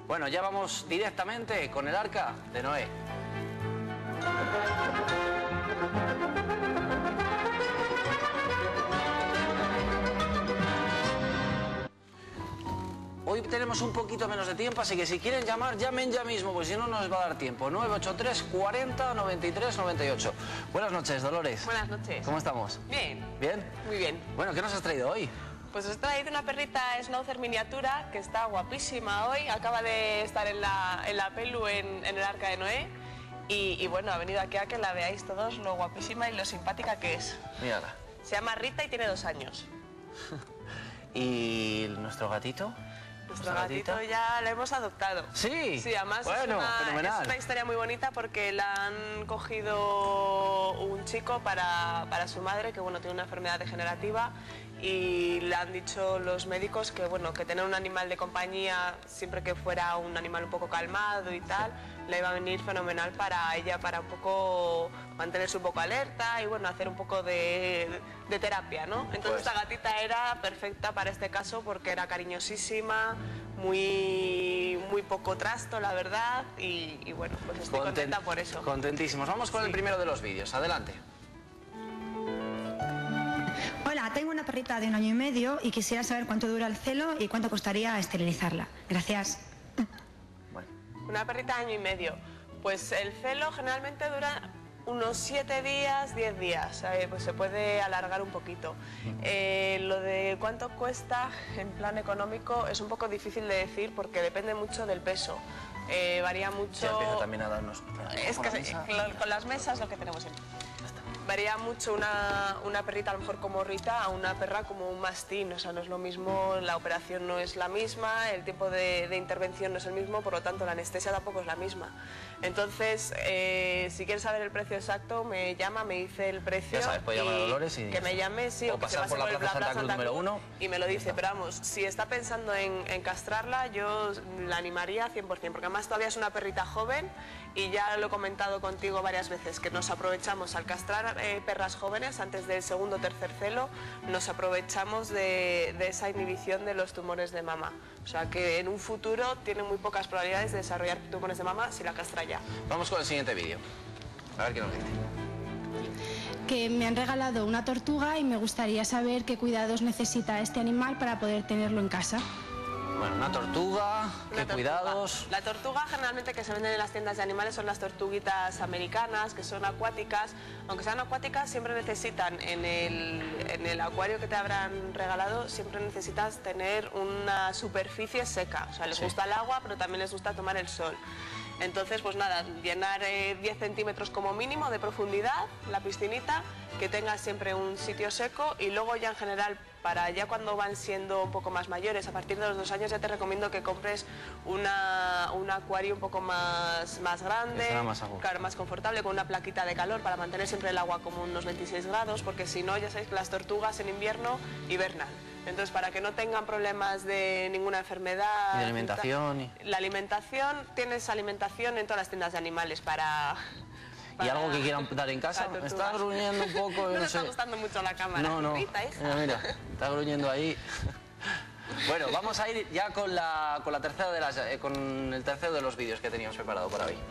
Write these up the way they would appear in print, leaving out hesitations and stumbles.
Bueno, ya vamos directamente con el Arca de Noé. Hoy tenemos un poquito menos de tiempo, así que si quieren llamar, llamen ya mismo, pues si no, no les va a dar tiempo. 983 40 93 98. Buenas noches, Dolores. Buenas noches. ¿Cómo estamos? Bien. ¿Bien? Muy bien. Bueno, ¿qué nos has traído hoy? Pues os he traído una perrita Schnauzer miniatura que está guapísima hoy. Acaba de estar en la pelu en el Arca de Noé. Y bueno, ha venido aquí a que la veáis todos lo guapísima y lo simpática que es. Mírala. Se llama Rita y tiene 2 años. ¿Y nuestro gatito? Nuestro gatito ya lo hemos adoptado. Sí. Sí, además bueno, es una historia muy bonita porque la han cogido un chico para su madre que bueno tiene una enfermedad degenerativa y le han dicho los médicos que bueno que tener un animal de compañía siempre que fuera un animal un poco calmado y tal le iba a venir fenomenal para ella para un poco mantenerse un poco alerta y bueno hacer un poco de terapia, ¿no? Entonces pues, esta gatita era perfecta para este caso porque era cariñosísima, muy poco trasto la verdad y bueno pues estoy contenta por eso. Contentísimos. Vamos con el primero de los vídeos. Adelante. Hola, tengo una perrita de 1 año y medio y quisiera saber cuánto dura el celo y cuánto costaría esterilizarla. Gracias. Bueno. Una perrita de 1 año y medio. Pues el celo generalmente dura unos 7 días, 10 días. Pues se puede alargar un poquito. Lo de cuánto cuesta en plan económico es un poco difícil de decir porque depende mucho del peso. Varía mucho. Ya empieza también a darnos. Es que con las mesas lo que tenemos siempre. Varía mucho una perrita a lo mejor como Rita a una perra como un mastín, o sea, no es lo mismo, la operación no es la misma, el tiempo de intervención no es el mismo, por lo tanto la anestesia tampoco es la misma. Entonces, si quieres saber el precio exacto, me llama, me dice el precio. Ya sabes, puede llamar a Dolores y... Que me llame, sí, o que se pasar pase por la Plaza Santa Cruz número 1. Y me lo dice, pero vamos, si está pensando en castrarla, yo la animaría 100%, porque además todavía es una perrita joven y ya lo he comentado contigo varias veces, que nos aprovechamos al castrar perras jóvenes antes del segundo o tercer celo, nos aprovechamos de esa inhibición de los tumores de mama. O sea que en un futuro tiene muy pocas probabilidades de desarrollar tumores de mama si la castra ya. Vamos con el siguiente vídeo. A ver qué nos dice. Que me han regalado una tortuga y me gustaría saber qué cuidados necesita este animal para poder tenerlo en casa. Bueno, una tortuga, ¿qué cuidados? La tortuga generalmente que se venden en las tiendas de animales son las tortuguitas americanas, que son acuáticas. Aunque sean acuáticas, siempre necesitan, en el acuario que te habrán regalado, siempre necesitas tener una superficie seca. O sea, les gusta el agua, pero también les gusta tomar el sol. Entonces, pues nada, llenar 10 centímetros como mínimo de profundidad, la piscinita, que tenga siempre un sitio seco y luego ya en general, para ya cuando van siendo un poco más mayores, a partir de los 2 años ya te recomiendo que compres un acuario un poco más grande, claro, más confortable, con una plaquita de calor para mantener siempre el agua como unos 26 grados, porque si no, ya sabéis que las tortugas en invierno hibernan. Entonces, para que no tengan problemas de ninguna enfermedad... Y de alimentación. La alimentación, tienes alimentación en todas las tiendas de animales para ¿Y algo que quieran dar en casa? Me está gruñendo un poco, no no me sé. está gustando mucho la cámara. No. Rita, hija. Mira, está gruñendo ahí. Bueno, vamos a ir ya con la tercera de las, con el tercero de los vídeos que teníamos preparado para hoy.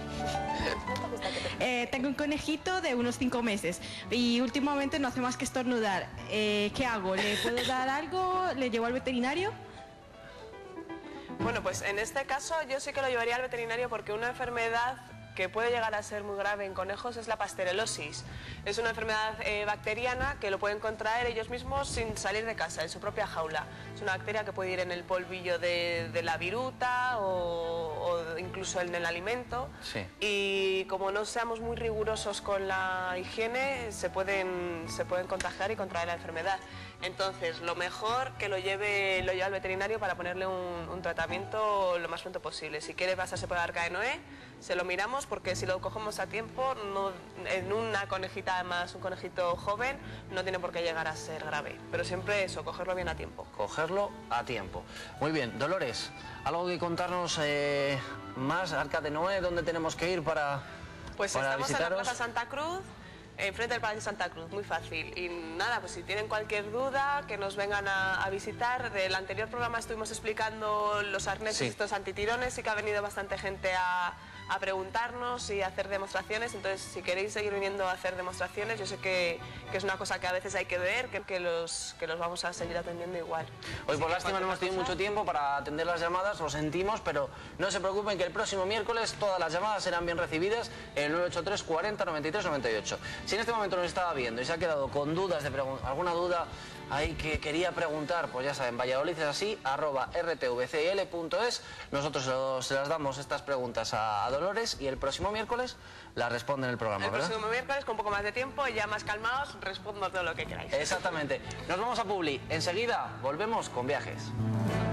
Tengo un conejito de unos 5 meses y últimamente no hace más que estornudar. ¿Qué hago? ¿Le puedo dar algo? ¿Le llevo al veterinario? Bueno, pues en este caso yo sí que lo llevaría al veterinario porque una enfermedad que puede llegar a ser muy grave en conejos es la pasterelosis. Es una enfermedad bacteriana que lo pueden contraer ellos mismos sin salir de casa, en su propia jaula. Es una bacteria que puede ir en el polvillo de la viruta o incluso en el alimento. Sí. Y como no seamos muy rigurosos con la higiene, se pueden contagiar y contraer la enfermedad. Entonces, lo mejor que lo lleve al veterinario para ponerle un tratamiento lo más pronto posible. Si quiere pasarse por el Arca de Noé, se lo miramos porque si lo cogemos a tiempo, en una conejita además, un conejito joven, no tiene por qué llegar a ser grave. Pero siempre eso, cogerlo bien a tiempo. Cogerlo a tiempo. Muy bien, Dolores, ¿algo que contarnos más? Arca de Noé, ¿dónde tenemos que ir para Pues para estamos visitaros? en la Plaza Santa Cruz. Enfrente del Palacio Santa Cruz, muy fácil. Y nada, pues si tienen cualquier duda, que nos vengan a visitar. Del anterior programa estuvimos explicando los arneses estos antitirones, sí que ha venido bastante gente a preguntarnos y a hacer demostraciones, entonces si queréis seguir viniendo a hacer demostraciones, yo sé que es una cosa que a veces hay que ver, que los vamos a seguir atendiendo igual. Hoy por lástima no hemos tenido mucho tiempo para atender las llamadas, lo sentimos, pero no se preocupen que el próximo miércoles todas las llamadas serán bien recibidas en el 983 40 93 98. Si en este momento nos estaba viendo y se ha quedado con dudas, alguna duda ahí que quería preguntar, pues ya saben, Valladolid es así, @rtvcil.es. Nosotros se las damos estas preguntas a Dolores y el próximo miércoles las responde en el programa, ¿verdad? El próximo miércoles, con un poco más de tiempo, ya más calmados, respondo todo lo que queráis. Exactamente. Nos vamos a Publi. Enseguida volvemos con viajes.